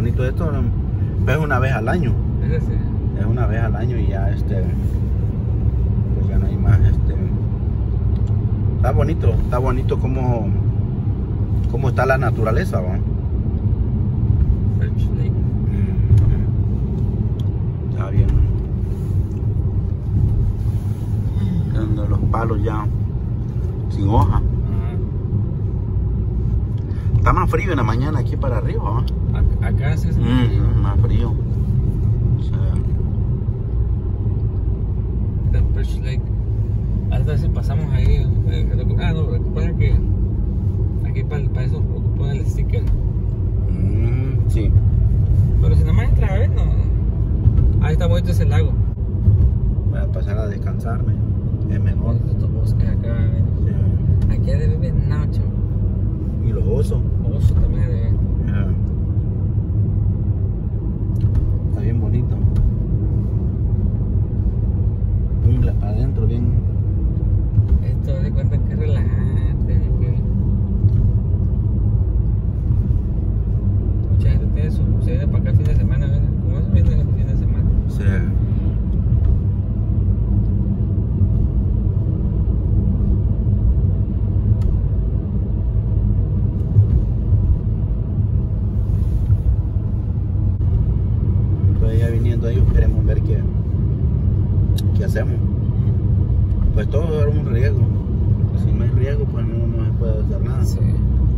bonito esto. Es una vez al año. Es una vez al año y ya pues ya no hay más está bonito como está la naturaleza, ¿va? Está bien. Dando los palos ya sin hoja. Está más frío en la mañana aquí para arriba, ¿va? Acá sí es más frío. O sea, The Birch Lake. Hasta si pasamos ahí. No, recuerda que aquí para eso ocupa el sticker. Sí. Pero si nada más entra a ver, no. Ahí está bonito ese lago. Voy a pasar a descansarme. Es mejor. Estos bosques acá. Sí. Aquí hay de bebé Nacho. Y los osos. Oso también hay de bebé. Está bien bonito. Jungla para adentro, bien. Esto se cuenta que es relajante. Mucha gente tiene se viene para acá el fin de semana, ¿verdad? Como eso viene el fin de semana. Sí. Entonces ya viniendo ahí queremos ver qué hacemos. Pues todo es un riesgo. Si no hay riesgo, pues no se puede hacer nada. Sí.